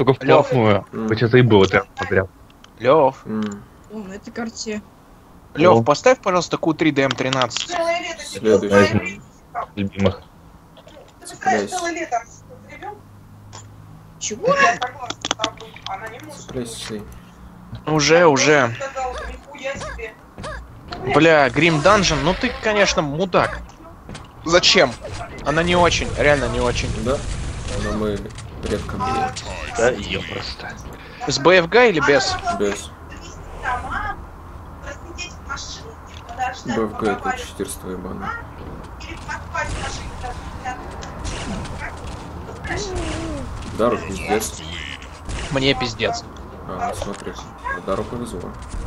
Только вплотную. Хоть это и было прям подряд. Лев. О, на этой карте. Лев, поставь, пожалуйста, Q3DM13. Следующий. Любимых. Чего? Уже. Бля, Грим Данжен, ну ты, конечно, мудак. Зачем? Она не очень, реально не очень. Да? Но мы редко бьем. Да, ее просто. С БФГ или без? Без. БФГ это читерство ебаное. Дару пиздец. Мне пиздец. А, смотри. Дару повезло.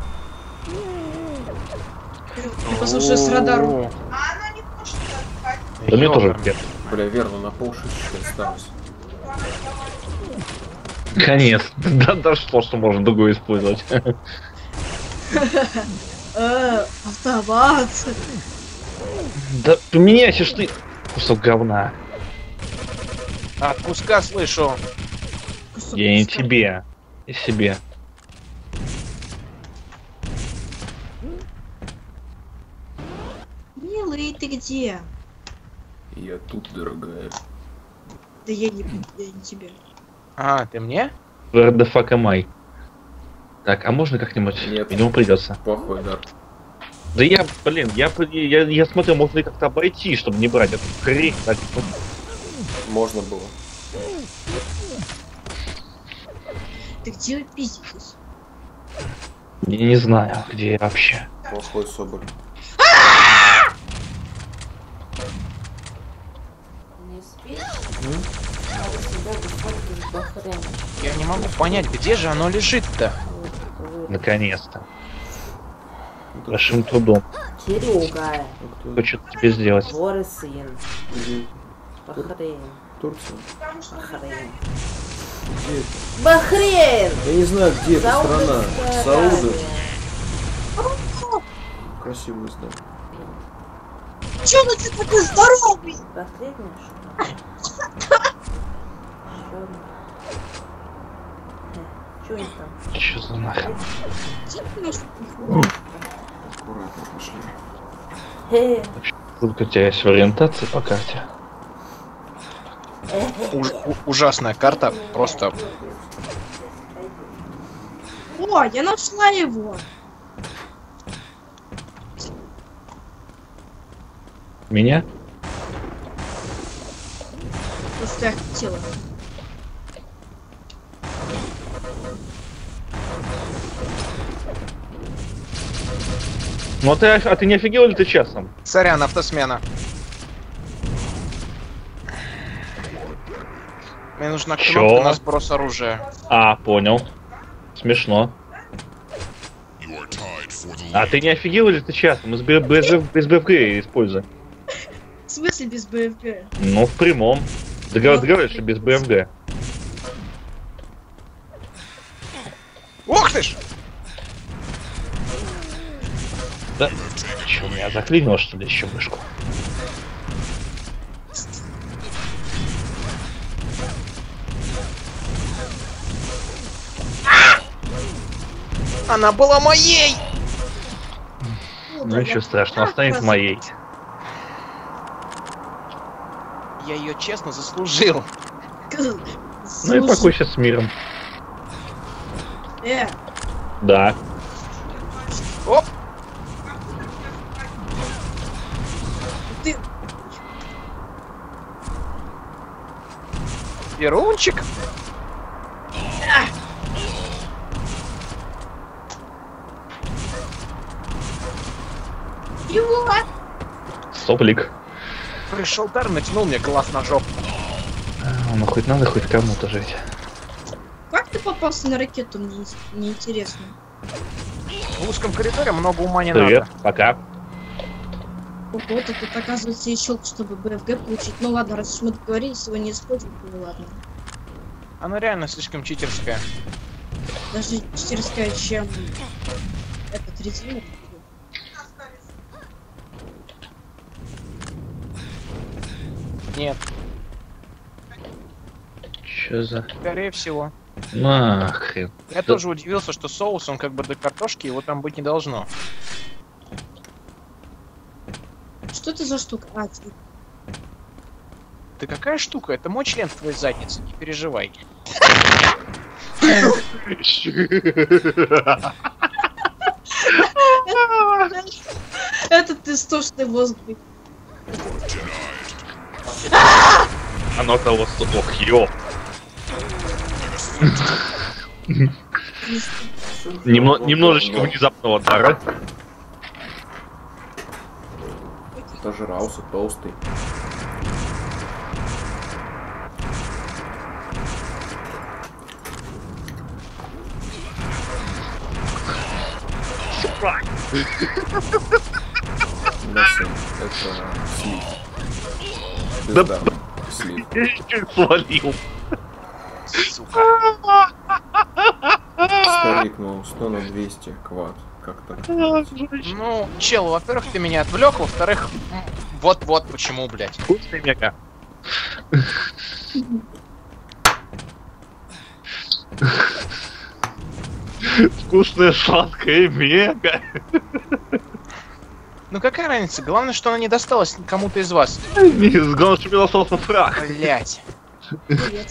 Ты послушай с радару. Да мне тоже нет. Бля, верно, на полшишечки осталось. Конец. Да дошло, что можно другое использовать. Автомат. Да поменяйся ж ты, кусок говна. От куска слышу. Я не тебе, и себе. Милый, ты где? Я тут, дорогая. Да я не тебе. А, ты мне? Where the fuck am I? Так, а можно как-нибудь? Нет. Ему придется. Плохой дар. Да я, блин, я смотрю, можно ли как-то обойти, чтобы не брать эту хрень. Так, ну, Можно было. Ты где вы пиздитесь? я не знаю, где я вообще. Плохой соболь. Не спишь? Надо себя выходить из Бахрейна. Я не могу понять, где же оно лежит-то? Наконец-то. Большим трудом. Серега, Хочу тебе сделать. горы сын. Бахрейн. Турция. Бахрейн. Где это? Бахрейн! Я не знаю, где эта страна. Саудовская Сауда. Аравия. Красивый знак. Чё ты такой здоровый? Последнее что? Чё они там? Че за нахрен? Аккуратно пошли. Сколько у тебя есть в ориентации по карте? Ужасная карта, просто. О, я нашла его. Меня? То, что я хотела. Ну а ты не офигел ли ты часом? Сорян, автосмена. Мне нужна Чё? кнопка на сброс оружия. А, понял. Смешно. А ты не офигел ли ты часом? Мы без БФГ используем. В смысле без БФГ? Ну, в прямом. Договариваешь, что без БФГ. Ох ты ж! Да? Чё, меня заклинило, что ли, еще мышку? Она была моей! Ну ничего страшного, останется моей. Я ее честно заслужил. Ну и покойся с миром. Да. Оп! Ты... Перунчик? Его! Соплик. Пришел Тар, натянул мне глаз на жопу. Ну хоть надо хоть кому-то жить. Как ты попался на ракету, мне неинтересно. В узком коридоре много ума не Привет, надо. пока. Вот тут оказывается и щелк, чтобы БФГ получить. Ну ладно, раз уж мы договорились его не использовать, ну ладно. Она реально слишком читерская. Даже читерская, чем этот резерв. Нет, Чё за... скорее всего. Нахрен. Я тоже удивился, что соус, он как бы до картошки, его там быть не должно. Что это за штука? А, ты- Ты какая штука? Это мой член в твоей заднице, не переживай. Этот истошный мозг. Оно того стоит. Ох, ё. Немножечко внезапного дара. Зажрался, толстый. Мясо, это слив. Да. Слив. Я чуть свалил. Сука. Старик, ну 100 на 200 квад. Как так? Ну, чел, во-первых, ты меня отвлек, во-вторых, вот почему, блядь. Вкусный мега. Вкусная сладкая мега. Ну какая разница? Главное, что она не досталась кому-то из вас. Главное, что мне остался фраг. Блять. Привет.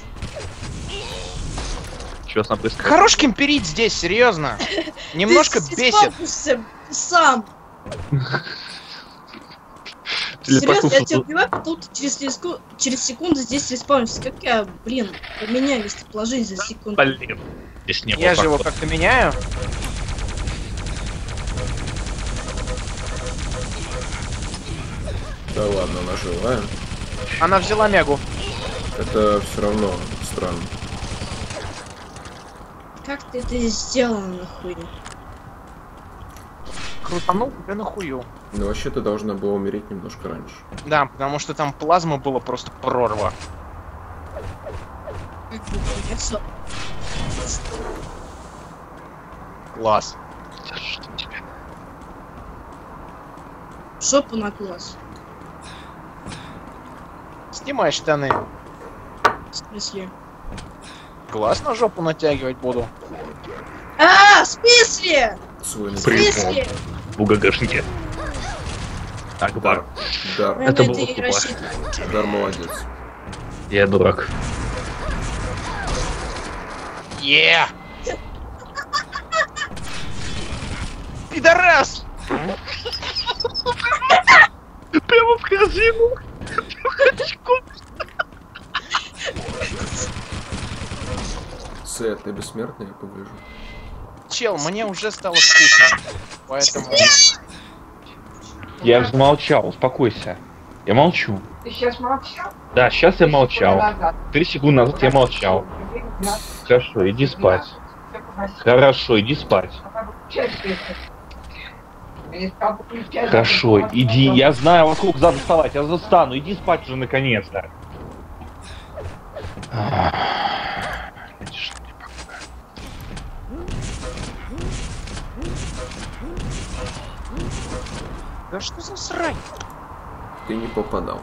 Чё с нами происходит? Хорош кемперить здесь, серьезно. Немножко Ты бесит. спавнишься сам. Серьезно, я тебя убиваю, потом ты через секунду здесь респаунишься. Как я, блин, поменяю местоположение за секунду. Блин. Здесь не было Я же его прохода. как-то меняю. Да ладно, она живая. Она взяла мегу. Это все равно странно. Как ты это сделал, нахуй? Крутанул тебя нахую. Но вообще ты должна была умереть немножко раньше. Да, потому что там плазма была просто прорва. Всё. Класс. Что тебе? Жопу на глаз. Снимай штаны. В смысле? Глаз на жопу натягивать буду. А, в смысле? Свой В Прикол. смысле? В ГГшнике. Акбар. Дар. Я Это на было это и тупо. рассчитываю. Дар молодец. Я дурак. Е! Пидорас! Прямо в корзину. Сет, ты бессмертный, я погляжу. Чел, мне уже стало скучно. Поэтому... Я же молчал, успокойся. Я молчу. Ты сейчас молчал? Да, сейчас я молчал. Назад. 3 секунды назад я молчал. Хорошо, иди спать. Хорошо, иди спать. Хорошо, иди. Я знаю, во сколько надо вставать. Я застану. Иди спать уже наконец-то. Да что за срань? Ты не попадал.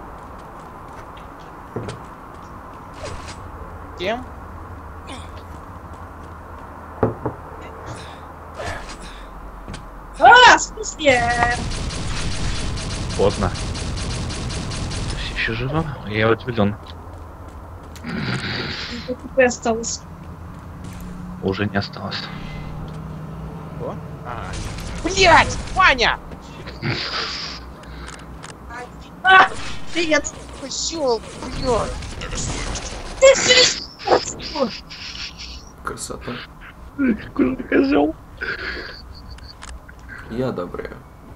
Кем? А, в смысле? Поздно. Ты все еще жива? Я удивлен. Какое осталось? Уже не осталось. Что? Блять! Ваня! А, привет. Козёл, блядь! Ты все Красота. Какой ты козел. Я одобряю.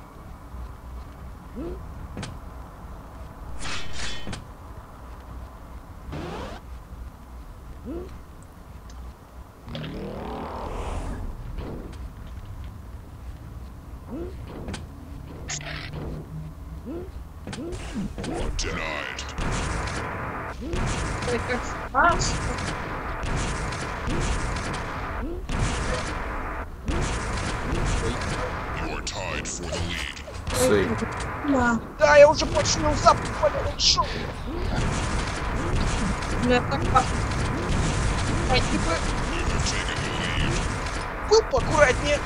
как спас. Сей. Да, Да, я уже починил запах, шоу. бля, так пахнет. Был поаккуратнее.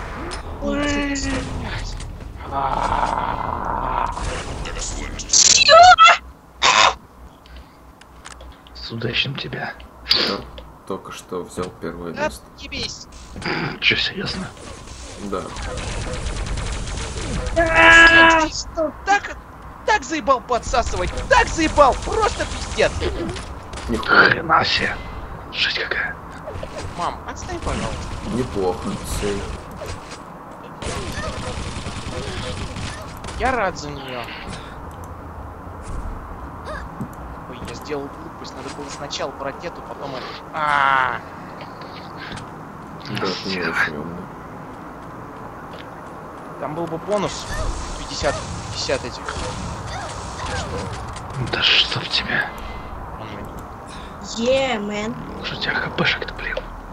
С удачным тебя. Да, только что взял первое место. Отъебись. Че, серьезно? Да. Так заебал подсасывать, так заебал, просто пиздец. Нихуя. Хрена себе. Жесть какая. Мам, отстань, пожалуйста. Неплохо. Сейв. Я рад за нее. Ой, я сделал глупость, надо было сначала про тету, потом это. Да, ты не очень умный. Там был бы бонус 50 этих. Да что в тебе? Мэн. Что у тебя хпшек-то, блин?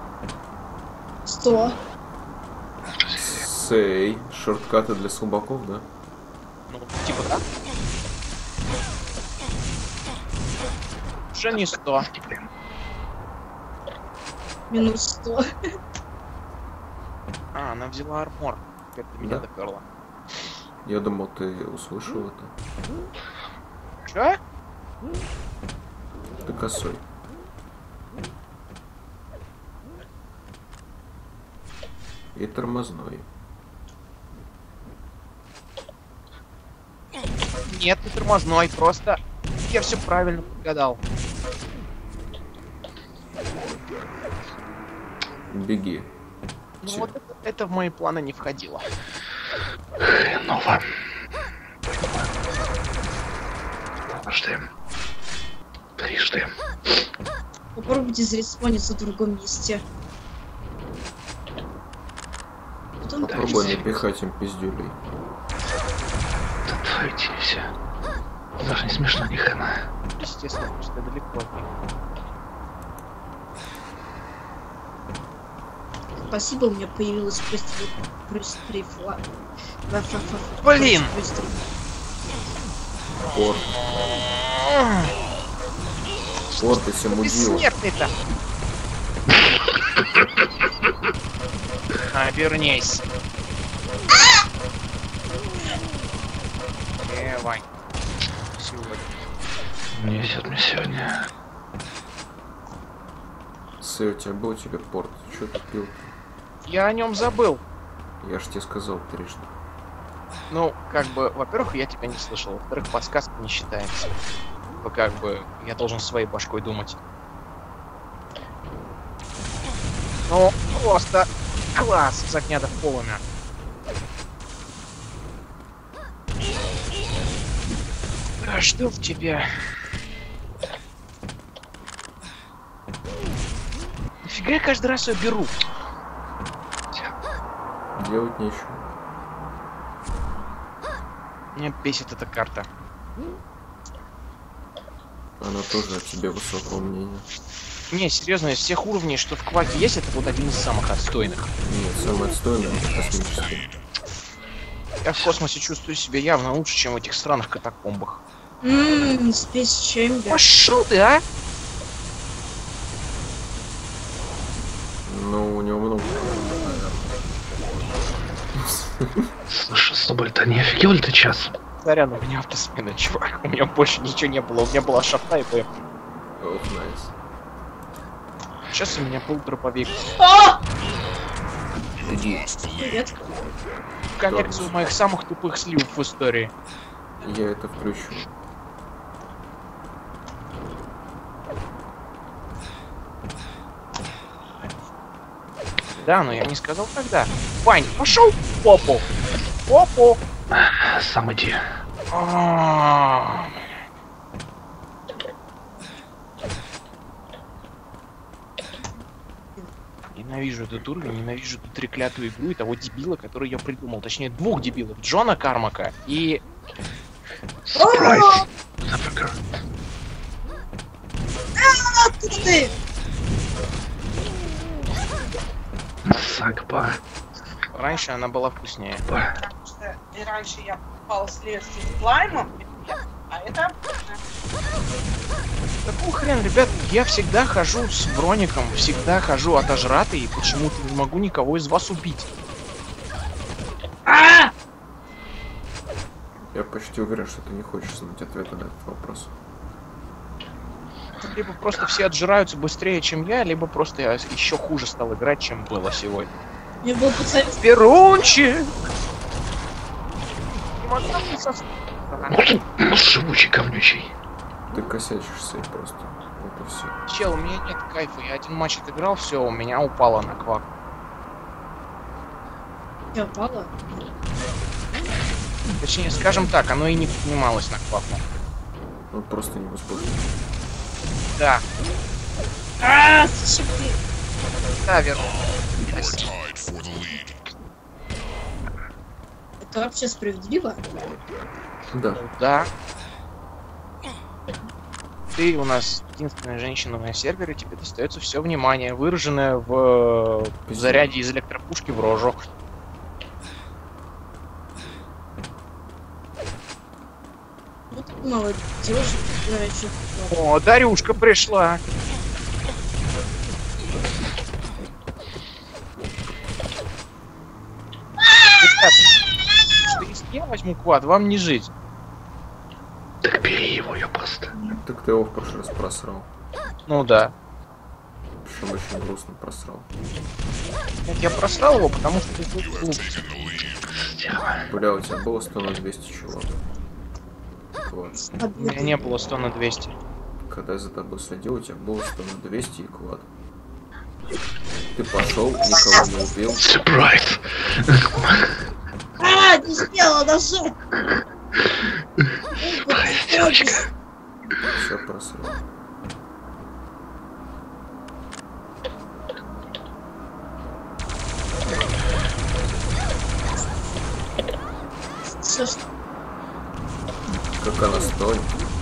100. Сей. Шорткаты для слабаков, да? Ну, типа да. Уже не 100. Блин. Минус 100. А, она взяла армор. Теперь ты меня Да. доперла. Я думал, ты услышал это. Чё? Ты косой. И тормозной. Нет, ты тормозной, просто я все правильно подгадал. Беги. Ну Че? вот это в мои планы не входило. Хреново. Ждем. Ждем. Попробуйте зареспониться в другом месте. Потом Попробуй дальше. напихать им пиздюлей. Да твои все. Даже не смешно ни хрена. Естественно, потому что я далеко от них. Спасибо, у меня появилась префла. Блин! Порт. Порт, если мудила. Бессмертный-то! Обернись. Давай. Сегодня. Несет мне сегодня. Сэй, у тебя был тебе порт? Чё ты пил? Я о нем забыл. Я ж тебе сказал трижды. Ну, как бы, во-первых, я тебя не слышал. Во-вторых, подсказка не считается. Как бы, я должен своей башкой думать. Ну, просто класс с огня до полумя. А что в тебе? Нафига я каждый раз ее беру? Делать нечего. Меня бесит эта карта. Она тоже о тебе высокого мнения. Не, серьезно, из всех уровней, что в Кваке есть, это вот один из самых отстойных. Нет, самое отстойное это космический. Я в космосе чувствую себя явно лучше, чем в этих странных катакомбах. Space Chamber. Пошел ты, а? Ну, у него много. Слушай, с тобой-то не офигел ли ты час? Сорян, у меня автосмена, чувак. У меня больше ничего не было. У меня была шафта и БМ. Ох, найс. Сейчас у меня был дроповик. Иди. Привет. В коллекцию моих самых тупых сливов в истории. Я это включу. Да, но я не сказал когда. Вань, пошел в попу. Попу. Сам иди. Ненавижу этот уровень, ненавижу эту треклятую игру и того дебила, который ее придумал. Точнее, двух дебилов. Джона Кармака и... Сюрприз. Motherfucker. Ты! Сакба. Раньше она была вкуснее. Потому что и раньше я попала с лесу с слаймом, а это Какого хрена, ребят, я всегда хожу с броником, всегда хожу отожратый, и почему-то не могу никого из вас убить. Я почти уверен, что ты не хочешь знать ответа на этот вопрос. Либо просто все отжираются быстрее, чем я, либо просто я еще хуже стал играть, чем было сегодня. Мне был пацан. Перунчик! Не могу не сос- Живучий говнючий. Ты косячишься и просто. Вот и все. Чел, у меня нет кайфа, я один матч отыграл, все, у меня упало на квак. Я упала. Точнее, скажем так, оно и не поднималось на кваку. Он просто невозможно. Да, Зачем ты? да, верно. Это вообще справедливо? Да. Да. Ты у нас единственная женщина на сервере, тебе достается все внимание, выраженное в заряде из электропушки в рожу. Вот мало девушек, играющих в лоб. О, Дарюшка пришла. Ребят, что если я возьму квад, вам не жить. Так бери его, я просто. Так ты его в прошлый раз просрал. Ну да. Причем очень грустно просрал. Нет, я просрал его, потому что ты был глуп. Бля, у тебя было 100 на 200 чего. Квад. У меня не было 100 на 200. Когда я за тобой следил, у тебя было 100 на 200 и квад. Ты пошел, никого не убил. Сюрприз! Не успела нажать! Девочка. Все просрал. Как она стоит.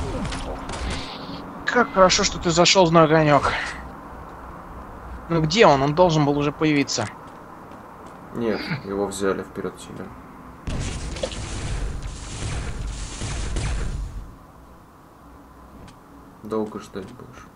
Как хорошо, что ты зашел на огонек. Ну где он? Он должен был уже появиться. Нет, его взяли вперед тебя. Долго ждать будешь.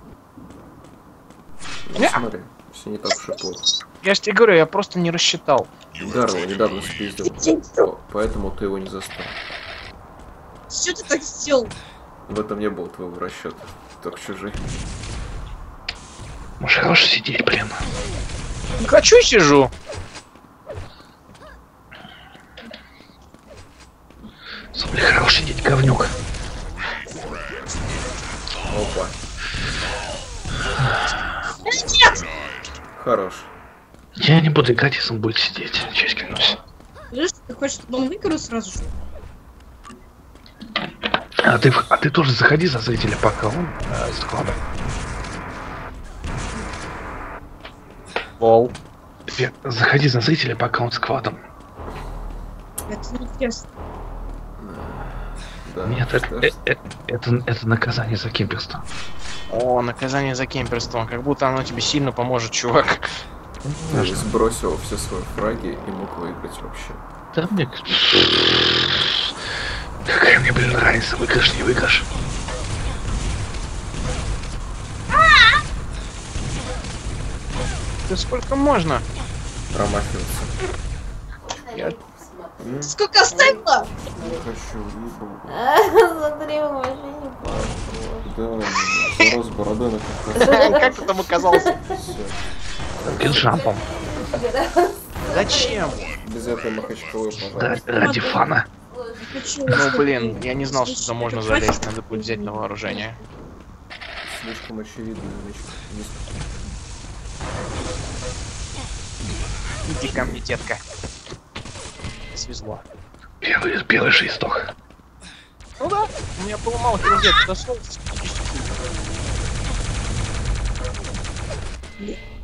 Ну, Не. смотри, все не так уж и плохо. Я же тебе говорю, я просто не рассчитал. Дарова недавно спиздил, поэтому ты его не застал. Что ты так сделал? В этом не было твоего расчета, только чужие. Может, хорошо сидеть, блин. Не хочу, сижу. Бля, хорош сидеть, говнюк. Опа, Нет! хорош. Я не буду играть, если он будет сидеть. Честь клянусь. Знаешь, ты хочешь, чтобы он выиграл сразу же? А ты тоже заходи за зрителя, пока он склада. Лол. Заходи за зрителя, пока он с квадом. Это не честно. Да. Нет, это наказание за кемперство. О, наказание за кемперство. Как будто оно тебе сильно поможет, чувак. Ты сбросил все свои фраги и мог выиграть вообще. Да мне... Какая мне, блин, разница, выигрыш, не выигрыш. Да сколько можно? Промахиваться. Я... Сколько оставила? Не хочу, ебу. Смотри, в машине Да, зарос бородой на как Как ты там оказался? Все. Кинжапом. Зачем? Без этой махачковой, Да, пожалуйста. ради фана. Ну блин, я не знал, что туда можно залезть, надо будет взять на вооружение. Слишком очевидно. Иди ко мне, детка. Свезло. Белый же исток. Ну да, у меня было мало хилзет, дошел.